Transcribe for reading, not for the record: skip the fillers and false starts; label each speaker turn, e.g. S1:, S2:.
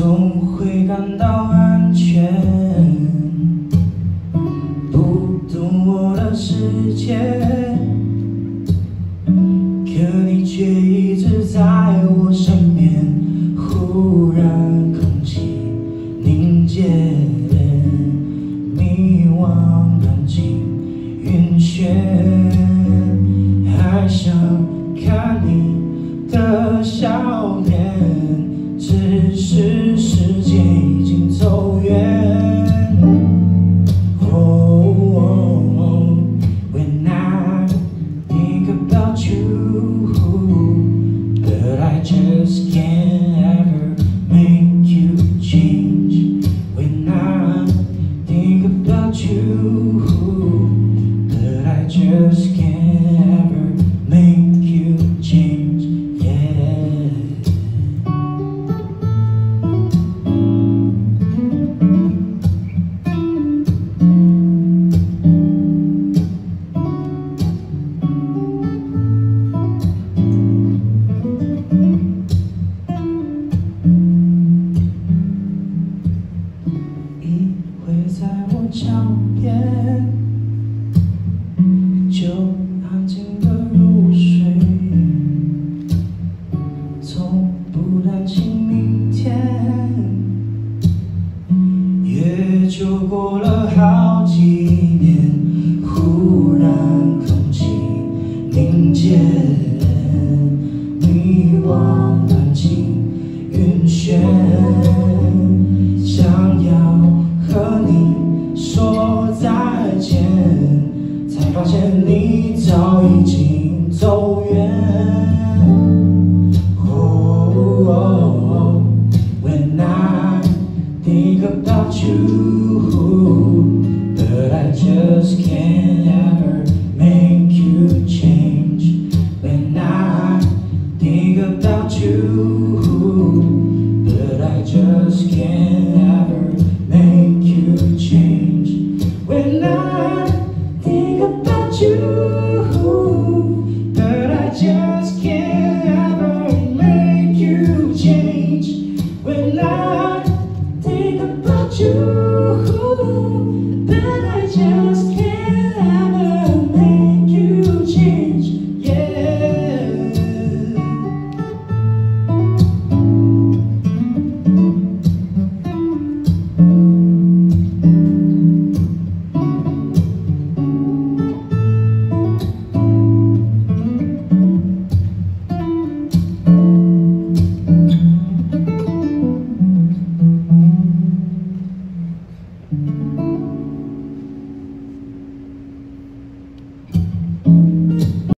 S1: 总会感到安全，不懂我的世界，可你却一直在我身边。忽然空气凝结，迷惘干尽晕眩，还想看你的笑脸，只是时间已经走远。Oh, when I think about you, but I just can't ever make you change. When I think about you, but I just can't ever make you change. Yeah. 依偎在我脚边，就安静的入睡，从不担心明天。也就过了好几年，忽然空气凝结，迷惘安静晕眩，想要和你说再见，才发现你早已经走远。Oh, when I think about you, but I just can't ever make you change. When I think about you, but I just can't